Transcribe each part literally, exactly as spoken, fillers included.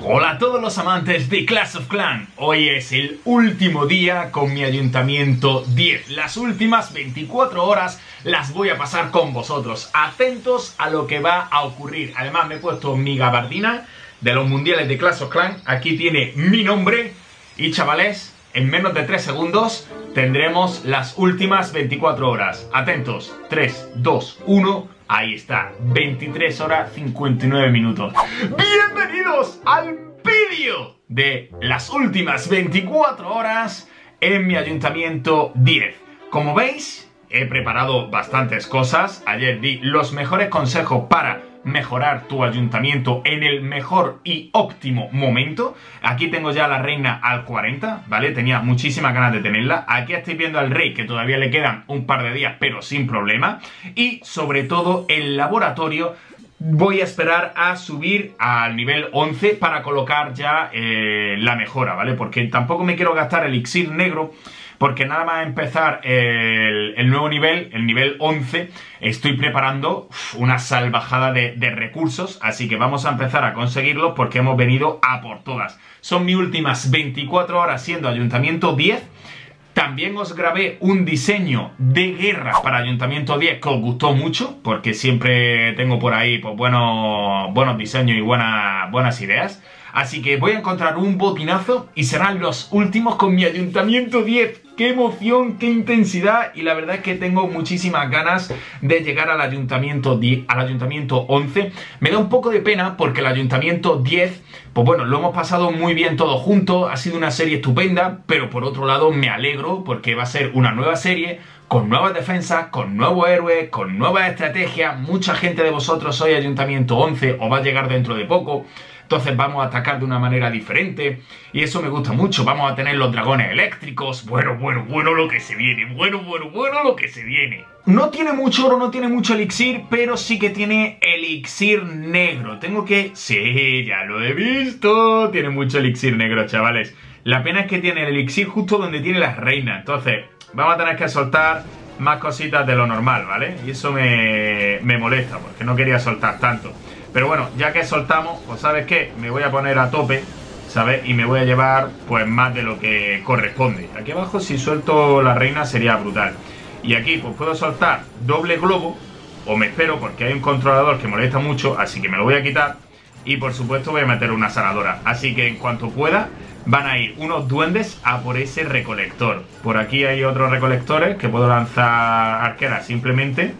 Hola a todos los amantes de Clash of Clans. Hoy es el último día con mi ayuntamiento diez. Las últimas veinticuatro horas las voy a pasar con vosotros. Atentos a lo que va a ocurrir. Además me he puesto mi gabardina de los mundiales de Clash of Clans. Aquí tiene mi nombre. Y chavales, en menos de tres segundos tendremos las últimas veinticuatro horas. Atentos. tres, dos, uno... Ahí está, veintitrés horas cincuenta y nueve minutos. Bienvenidos al vídeo de las últimas veinticuatro horas en mi ayuntamiento diez. Como veis, he preparado bastantes cosas. Ayer di los mejores consejos para mejorar tu ayuntamiento en el mejor y óptimo momento. Aquí tengo ya a la reina al cuarenta, ¿vale? Tenía muchísimas ganas de tenerla. Aquí estáis viendo al rey, que todavía le quedan un par de días, pero sin problema. Y sobre todo el laboratorio voy a esperar a subir al nivel once para colocar ya eh, la mejora, ¿vale? Porque tampoco me quiero gastar elixir negro, porque nada más empezar el, el nuevo nivel, el nivel once, estoy preparando uf, una salvajada de, de recursos, así que vamos a empezar a conseguirlos porque hemos venido a por todas. Son mis últimas veinticuatro horas siendo ayuntamiento diez. También os grabé un diseño de guerra para ayuntamiento diez que os gustó mucho, porque siempre tengo por ahí pues, buenos, buenos diseños y buena, buenas ideas. Así que voy a encontrar un botinazo y serán los últimos con mi ayuntamiento diez. ¡Qué emoción, qué intensidad! Y la verdad es que tengo muchísimas ganas de llegar al ayuntamiento diez, al ayuntamiento once. Me da un poco de pena porque el ayuntamiento diez, pues bueno, lo hemos pasado muy bien todos juntos. Ha sido una serie estupenda, pero por otro lado me alegro porque va a ser una nueva serie con nuevas defensas, con nuevos héroes, con nuevas estrategias. Mucha gente de vosotros sois ayuntamiento once o va a llegar dentro de poco. Entonces vamos a atacar de una manera diferente y eso me gusta mucho. Vamos a tener los dragones eléctricos. Bueno, bueno, bueno lo que se viene. Bueno, bueno, bueno lo que se viene. No tiene mucho oro, no tiene mucho elixir, pero sí que tiene elixir negro. Tengo que... Sí, ya lo he visto. Tiene mucho elixir negro, chavales. La pena es que tiene el elixir justo donde tiene las reinas. Entonces vamos a tener que soltar más cositas de lo normal, ¿vale? Y eso me, me molesta porque no quería soltar tanto. Pero bueno, ya que soltamos, pues ¿sabes qué? Me voy a poner a tope, ¿sabes? Y me voy a llevar, pues, más de lo que corresponde. Aquí abajo, si suelto la reina, sería brutal. Y aquí, pues, puedo soltar doble globo, o me espero, porque hay un controlador que molesta mucho, así que me lo voy a quitar. Y, por supuesto, voy a meter una sanadora. Así que, en cuanto pueda, van a ir unos duendes a por ese recolector. Por aquí hay otros recolectores que puedo lanzar arqueras simplemente.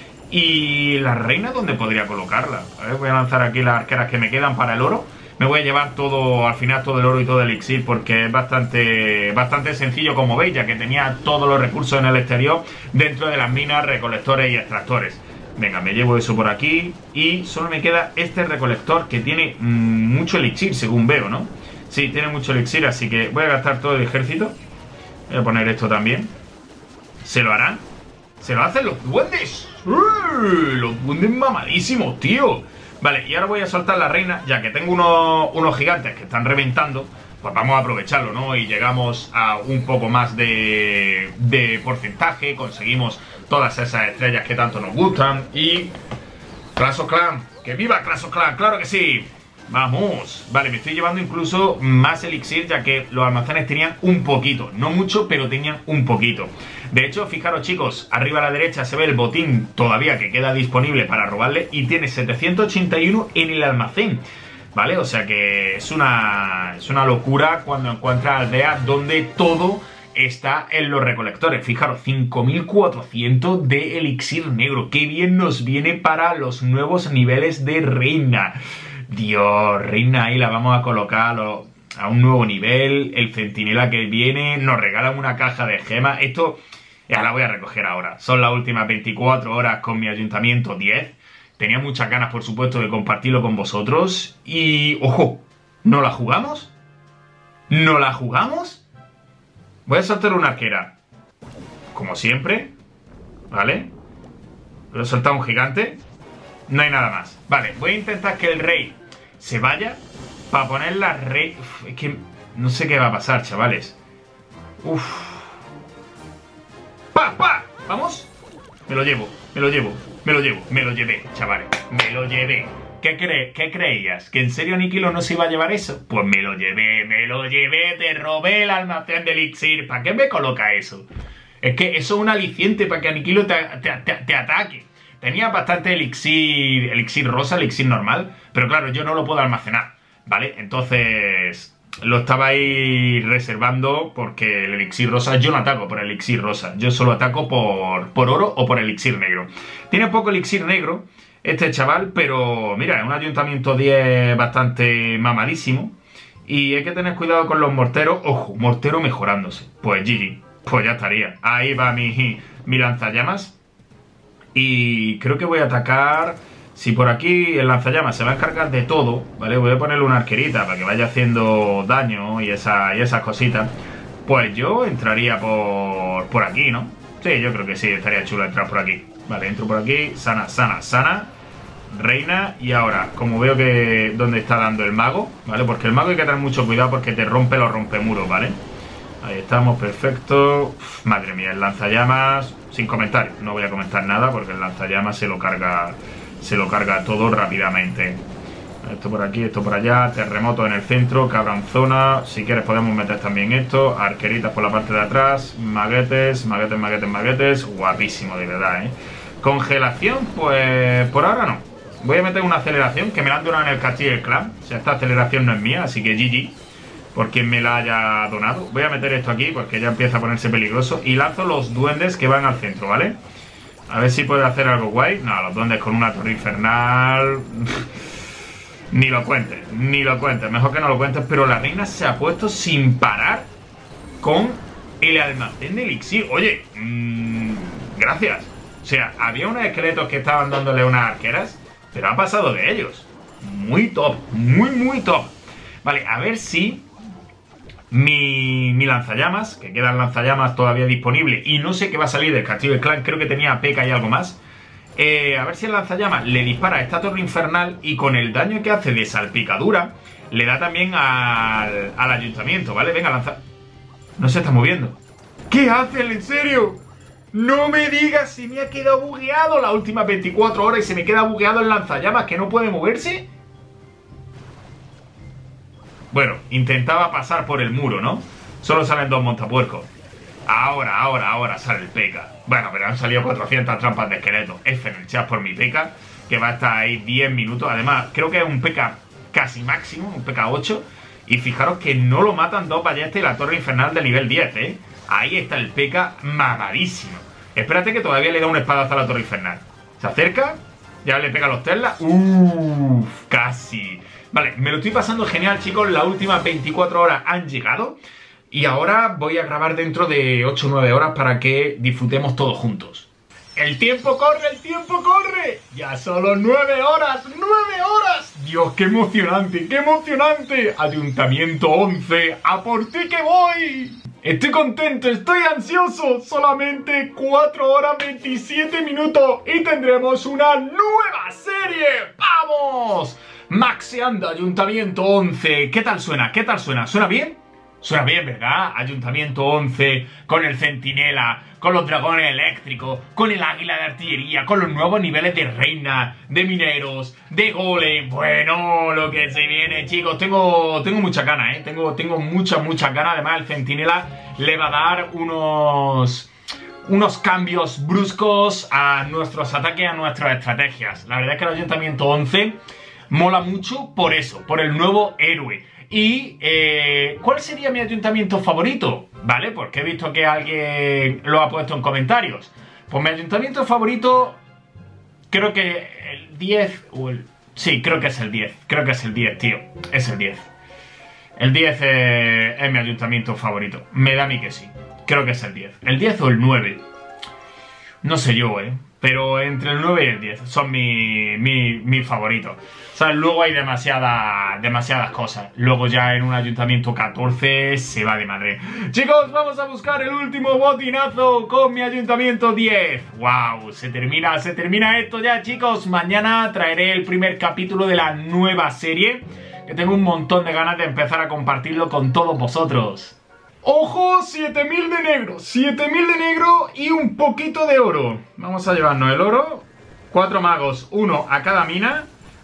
Y la reina, ¿dónde podría colocarla? A ver, voy a lanzar aquí las arqueras que me quedan para el oro. Me voy a llevar todo, al final todo el oro y todo el elixir porque es bastante, bastante sencillo, como veis, ya que tenía todos los recursos en el exterior dentro de las minas, recolectores y extractores. Venga, me llevo eso por aquí y solo me queda este recolector que tiene mmm, mucho elixir, según veo, ¿no? Sí, tiene mucho elixir, así que voy a gastar todo el ejército. Voy a poner esto también. ¿Se lo harán? ¡Se lo hacen los duendes! ¡Uy! Los duendes mamadísimos, tío. Vale, y ahora voy a soltar la reina. Ya que tengo unos, unos gigantes que están reventando, pues vamos a aprovecharlo, ¿no? Y llegamos a un poco más de, de porcentaje. Conseguimos todas esas estrellas que tanto nos gustan. Y... Clash of Clans. ¡Que viva Clash of Clans! ¡Claro que sí! ¡Vamos! Vale, me estoy llevando incluso más elixir, ya que los almacenes tenían un poquito. No mucho, pero tenían un poquito. De hecho, fijaros, chicos, arriba a la derecha se ve el botín todavía que queda disponible para robarle y tiene setecientos ochenta y uno en el almacén, ¿vale? O sea que es una, es una locura cuando encuentras aldeas donde todo está en los recolectores. Fijaros, cinco mil cuatrocientos de elixir negro. ¡Qué bien nos viene para los nuevos niveles de reina! Dios, reina, ahí la vamos a colocar a un nuevo nivel. El centinela que viene, nos regalan una caja de gemas. Esto ya la voy a recoger ahora. Son las últimas veinticuatro horas con mi ayuntamiento diez. Tenía muchas ganas, por supuesto, de compartirlo con vosotros. Y, ojo, ¿no la jugamos? ¿No la jugamos? Voy a soltar una arquera, como siempre, ¿vale? Voy a soltar un gigante. No hay nada más. Vale, voy a intentar que el rey se vaya para poner la rey... Uf, es que no sé qué va a pasar, chavales. Uf. ¡Pa, pa! ¿Vamos? Me lo llevo, me lo llevo, me lo llevo, me lo llevé, chavales. Me lo llevé. ¿Qué, cre ¿Qué creías? ¿Que en serio Aniquilo no se iba a llevar eso? Pues me lo llevé, me lo llevé, te robé el almacén de elixir. ¿Para qué me coloca eso? Es que eso es un aliciente para que Aniquilo te, te, te, te ataque. Tenía bastante elixir, elixir rosa, elixir normal, pero claro, yo no lo puedo almacenar, ¿vale? Entonces lo estaba ahí reservando porque el elixir rosa, yo no ataco por el elixir rosa, yo solo ataco por, por oro o por elixir negro. Tiene poco elixir negro este chaval, pero mira, es un ayuntamiento diez bastante mamadísimo. Y hay que tener cuidado con los morteros. Ojo, mortero mejorándose. Pues G G, pues ya estaría. Ahí va mi, mi lanzallamas. Y creo que voy a atacar. Si por aquí el lanzallamas se va a encargar de todo, ¿vale? Voy a ponerle una arquerita para que vaya haciendo daño y, esa, y esas cositas. Pues yo entraría por, por aquí, ¿no? Sí, yo creo que sí, estaría chulo entrar por aquí. Vale, entro por aquí, sana, sana, sana, reina. Y ahora, como veo que donde está dando el mago, ¿vale? Porque el mago hay que tener mucho cuidado porque te rompe los rompemuros, ¿vale? Ahí estamos, perfecto. Uf, madre mía, el lanzallamas, sin comentarios. No voy a comentar nada porque el lanzallamas se lo carga, se lo carga todo rápidamente. Esto por aquí, esto por allá, terremoto en el centro, cabranzona. Si quieres podemos meter también esto, arqueritas por la parte de atrás, maguetes, maguetes, maguetes, maguetes. Guapísimo, de verdad, ¿eh? Congelación, pues por ahora no. Voy a meter una aceleración que me la han donado en el castillo del clan. O sea, esta aceleración no es mía, así que G G por quien me la haya donado. Voy a meter esto aquí porque ya empieza a ponerse peligroso. Y lanzo los duendes que van al centro, ¿vale? A ver si puede hacer algo guay. No, los duendes con una torre infernal... Ni lo cuentes, ni lo cuentes. Mejor que no lo cuentes, pero la reina se ha puesto sin parar con el almacén de elixir. Oye, mmm, gracias. O sea, había unos esqueletos que estaban dándole unas arqueras, pero ha pasado de ellos. Muy top, muy, muy top. Vale, a ver si mi, mi lanzallamas, que quedan lanzallamas todavía disponible, y no sé qué va a salir del castillo del clan, creo que tenía P K y algo más. Eh, a ver si el lanzallamas le dispara a esta torre infernal y con el daño que hace de salpicadura le da también al, al ayuntamiento, ¿vale? Venga, lanza... No se está moviendo. ¿Qué hace él, en serio? No me digas si me ha quedado bugueado las últimas veinticuatro horas y se me queda bugueado el lanzallamas que no puede moverse. Bueno, intentaba pasar por el muro, ¿no? Solo salen dos montapuercos. Ahora, ahora, ahora sale el P K. Bueno, pero han salido cuatrocientas trampas de esqueleto. F en el chat por mi P K, que va a estar ahí diez minutos. Además, creo que es un P K casi máximo, un P K ocho. Y fijaros que no lo matan dos ballestas y la torre infernal de nivel diez, ¿eh? Ahí está el P K mamadísimo. Espérate que todavía le da un espadazo a la torre infernal. Se acerca, ya le pega los Tesla. Uff, casi. Vale, me lo estoy pasando genial, chicos. Las últimas veinticuatro horas han llegado. Y ahora voy a grabar dentro de ocho o nueve horas para que disfrutemos todos juntos. ¡El tiempo corre, el tiempo corre! ¡Ya solo nueve horas! ¡nueve horas! ¡Dios, qué emocionante, qué emocionante! Ayuntamiento once, ¡a por ti que voy! Estoy contento, estoy ansioso. Solamente cuatro horas veintisiete minutos y tendremos una nueva serie. ¡Vamos! Maxeando Ayuntamiento once. ¿Qué tal suena? ¿Qué tal suena? ¿Suena bien? Suena bien, ¿verdad? Ayuntamiento once, con el centinela, con los dragones eléctricos, con el águila de artillería, con los nuevos niveles de reina, de mineros, de golem. Bueno, lo que se viene, chicos. Tengo, tengo muchas ganas, ¿eh? Tengo, tengo muchas, muchas ganas. Además, el centinela le va a dar unos... unos cambios bruscos a nuestros ataques, a nuestras estrategias. La verdad es que el Ayuntamiento once mola mucho por eso, por el nuevo héroe. Y, eh, ¿cuál sería mi ayuntamiento favorito? ¿Vale? Porque he visto que alguien lo ha puesto en comentarios. Pues mi ayuntamiento favorito, creo que el diez o el... Sí, creo que es el diez. Creo que es el diez, tío. Es el diez. El diez eh, es mi ayuntamiento favorito. Me da a mí que sí. Creo que es el diez. El diez o el nueve. No sé yo, ¿eh? Pero entre el nueve y el diez son mi, mi, mi favorito. O sea, luego hay demasiadas, demasiadas cosas. Luego ya en un ayuntamiento catorce se va de madre. Chicos, vamos a buscar el último botinazo con mi ayuntamiento diez. ¡Wow! Se termina, se termina esto ya, chicos. Mañana traeré el primer capítulo de la nueva serie, que tengo un montón de ganas de empezar a compartirlo con todos vosotros. ¡Ojo! siete mil de negro, siete mil de negro y un poquito de oro. Vamos a llevarnos el oro. Cuatro magos, uno a cada mina.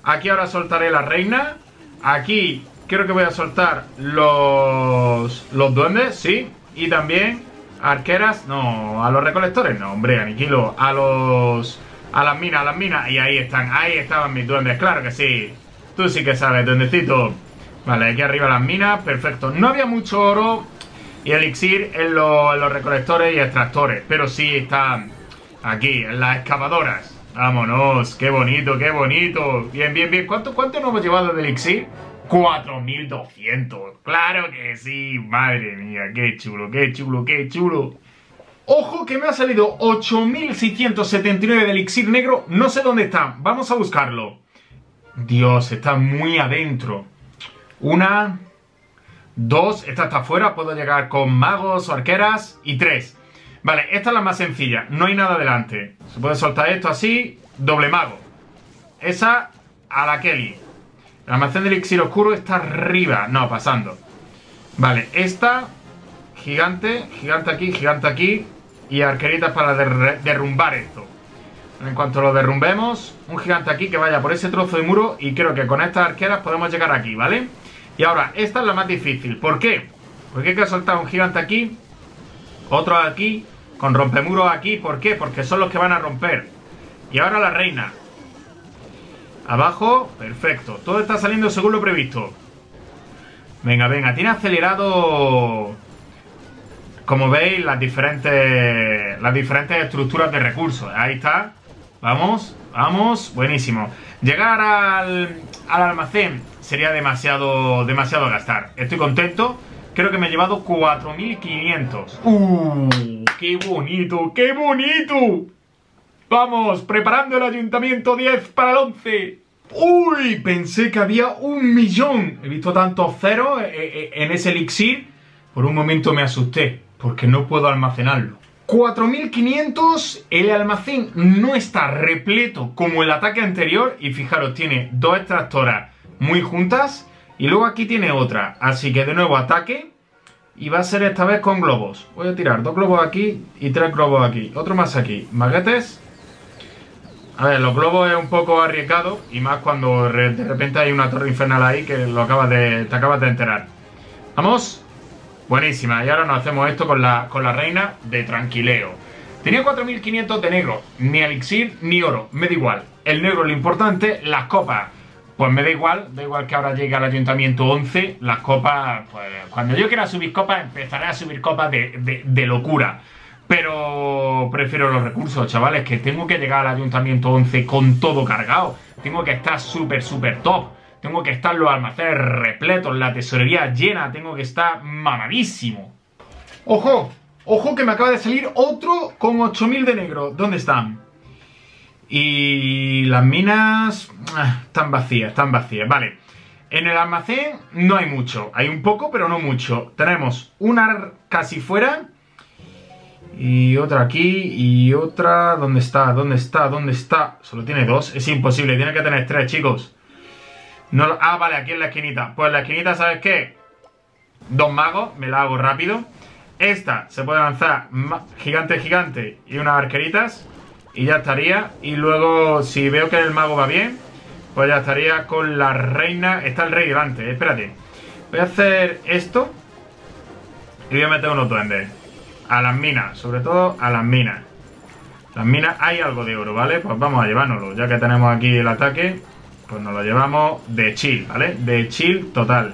Aquí ahora soltaré la reina. Aquí creo que voy a soltar los, los duendes, sí. Y también arqueras, no, a los recolectores, no, hombre, aniquilo. A los... a las minas, a las minas. Y ahí están, ahí estaban mis duendes, claro que sí. Tú sí que sabes, duendecito. Vale, aquí arriba las minas, perfecto. No había mucho oro y elixir en, lo, en los recolectores y extractores, pero sí están aquí, en las excavadoras. Vámonos, qué bonito, qué bonito. Bien, bien, bien. ¿Cuánto, cuánto nos hemos llevado de elixir? cuatro mil doscientos. Claro que sí, madre mía, qué chulo, qué chulo, qué chulo. Ojo que me ha salido ocho mil seiscientos setenta y nueve de elixir negro. No sé dónde está, vamos a buscarlo. Dios, está muy adentro. Una, dos, esta está afuera, puedo llegar con magos o arqueras. Y tres. Vale, esta es la más sencilla, no hay nada delante. Se puede soltar esto así, doble mago. Esa a la Kelly. El almacén del elixir oscuro está arriba, no, pasando. Vale, esta, gigante, gigante aquí, gigante aquí. Y arqueritas para der derrumbar esto. En cuanto lo derrumbemos, un gigante aquí que vaya por ese trozo de muro. Y creo que con estas arqueras podemos llegar aquí, ¿vale? Y ahora, esta es la más difícil. ¿Por qué? Porque hay que soltar un gigante aquí, otro aquí, con rompemuros aquí. ¿Por qué? Porque son los que van a romper. Y ahora la reina. Abajo, perfecto. Todo está saliendo según lo previsto. Venga, venga, tiene acelerado, como veis, las diferentes las diferentes estructuras de recursos. Ahí está. Vamos, vamos, buenísimo. Llegar al, al almacén sería demasiado, demasiado gastar. Estoy contento. Creo que me he llevado cuatro mil quinientos. ¡Uh! ¡Qué bonito! ¡Qué bonito! Vamos, preparando el ayuntamiento diez para el once. ¡Uy! Pensé que había un millón. He visto tantos ceros en ese elixir. Por un momento me asusté, porque no puedo almacenarlo. cuatro mil quinientos. El almacén no está repleto como el ataque anterior. Y fijaros, tiene dos extractoras muy juntas. Y luego aquí tiene otra. Así que de nuevo ataque. Y va a ser esta vez con globos. Voy a tirar dos globos aquí y tres globos aquí. Otro más aquí. Maguetes. A ver, los globos es un poco arriesgado. Y más cuando de repente hay una torre infernal ahí que lo acabas de, te acabas de enterar. Vamos. Buenísima. Y ahora nos hacemos esto con la, con la reina de tranquileo. Tenía cuatro mil quinientos de negro. Ni elixir ni oro. Me da igual. El negro es lo importante. Las copas. Pues me da igual, da igual que ahora llegue al ayuntamiento once, las copas, pues cuando yo quiera subir copas, empezaré a subir copas de, de, de locura. Pero prefiero los recursos, chavales, que tengo que llegar al ayuntamiento once con todo cargado. Tengo que estar súper, súper top. Tengo que estar los almacenes repletos, la tesorería llena, tengo que estar mamadísimo. ¡Ojo! ¡Ojo que me acaba de salir otro con ocho mil de negro! ¿Dónde están? Y las minas ah, están vacías, están vacías. Vale, en el almacén no hay mucho. Hay un poco, pero no mucho. Tenemos una casi fuera. Y otra aquí. Y otra... ¿Dónde está? ¿Dónde está? ¿Dónde está? Solo tiene dos. Es imposible. Tiene que tener tres, chicos. No, ah, vale, aquí en la esquinita. Pues en la esquinita, ¿sabes qué? Dos magos. Me la hago rápido. Esta se puede lanzar gigante, gigante. Y unas arqueritas. Y ya estaría. Y luego, si veo que el mago va bien, pues ya estaría con la reina. Está el rey delante, espérate. Voy a hacer esto. Y voy a meter unos duendes. A las minas, sobre todo a las minas. Las minas, hay algo de oro, ¿vale? Pues vamos a llevárnoslo. Ya que tenemos aquí el ataque, pues nos lo llevamos de chill, ¿vale? De chill total.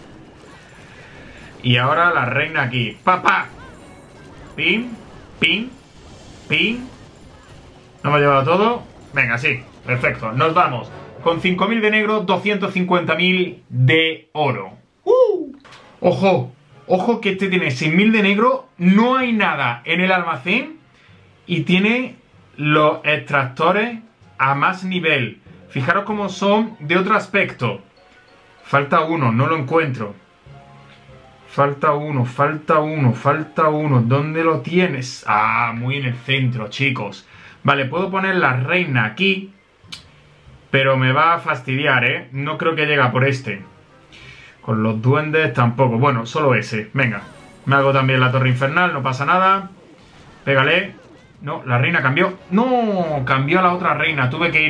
Y ahora la reina aquí. ¡Papá! Pim, pim, pim. ¿No hemos llevado todo? Venga, sí, perfecto, nos vamos. Con cinco mil de negro, doscientos cincuenta mil de oro. ¡Uh! Ojo, ojo que este tiene seis mil de negro. No hay nada en el almacén. Y tiene los extractores a más nivel. Fijaros cómo son de otro aspecto. Falta uno, no lo encuentro. Falta uno, falta uno, falta uno. ¿Dónde lo tienes? Ah, muy en el centro, chicos. Vale, puedo poner la reina aquí, pero me va a fastidiar, ¿eh? No creo que llegue a por este. Con los duendes tampoco. Bueno, solo ese. Venga, me hago también la torre infernal, no pasa nada. Pégale. No, la reina cambió. No, cambió a la otra reina, tuve que irme.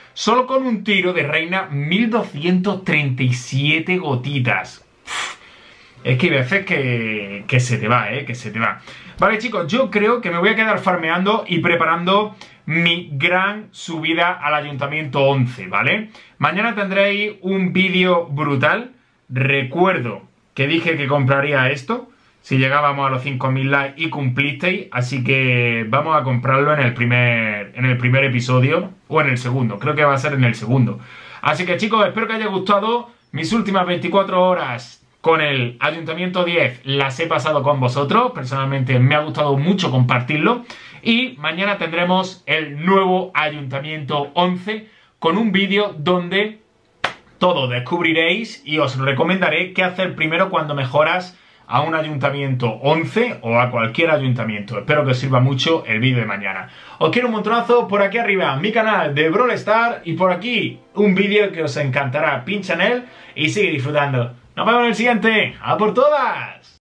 Solo con un tiro de reina, mil doscientas treinta y siete gotitas. Uf, es que hay veces que, que se te va, ¿eh? Que se te va. Vale, chicos, yo creo que me voy a quedar farmeando y preparando mi gran subida al Ayuntamiento once, ¿vale? Mañana tendréis un vídeo brutal. Recuerdo que dije que compraría esto si llegábamos a los cinco mil likes y cumplisteis, así que vamos a comprarlo en el primer, en el primer episodio o en el segundo, creo que va a ser en el segundo. Así que, chicos, espero que haya gustado mis últimas veinticuatro horas con el Ayuntamiento diez, las he pasado con vosotros. Personalmente me ha gustado mucho compartirlo. Y mañana tendremos el nuevo Ayuntamiento once con un vídeo donde todo descubriréis y os recomendaré qué hacer primero cuando mejoras a un Ayuntamiento once o a cualquier ayuntamiento. Espero que os sirva mucho el vídeo de mañana. Os quiero un montonazo. Por aquí arriba mi canal de Brawl Stars y por aquí un vídeo que os encantará. Pincha en él y sigue disfrutando. Nos vemos en el siguiente. ¡A por todas!